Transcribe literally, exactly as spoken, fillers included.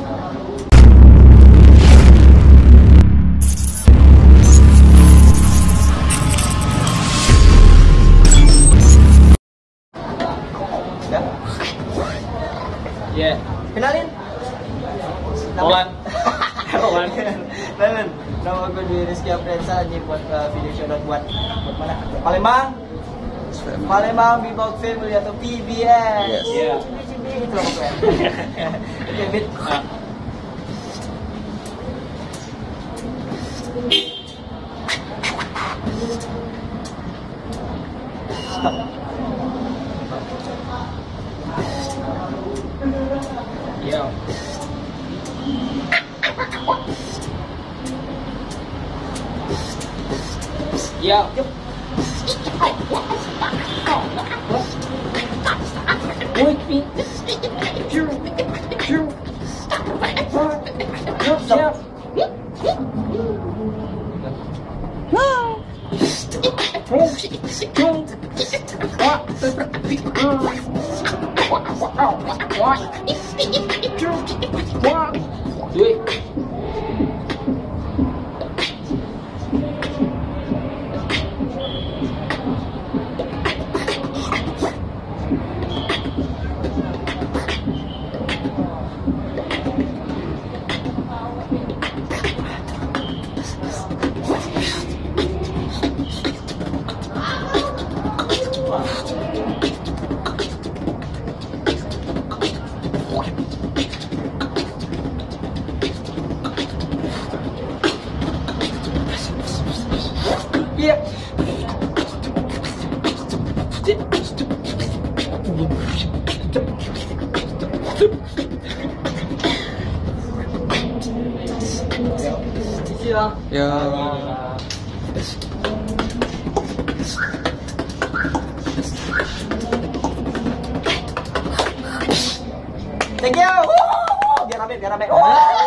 Ya. Kenalin. Roland. Roland. Roland. Nama gue Dwi Rizky Aprensa nih buat uh, video show dan buat buat mana? Palembang. Palembang Bebop Family atau P B S. Yes. Yeah. Itu loh pokoknya. Oke, bit. Ah. Stop. Yeah. Yeah. Yuk. Wait me. Pew. Pew. Stop. Do it. Iya. Siang. Ya. Thank you. Wuh, biar rame, biar rame. Wuh.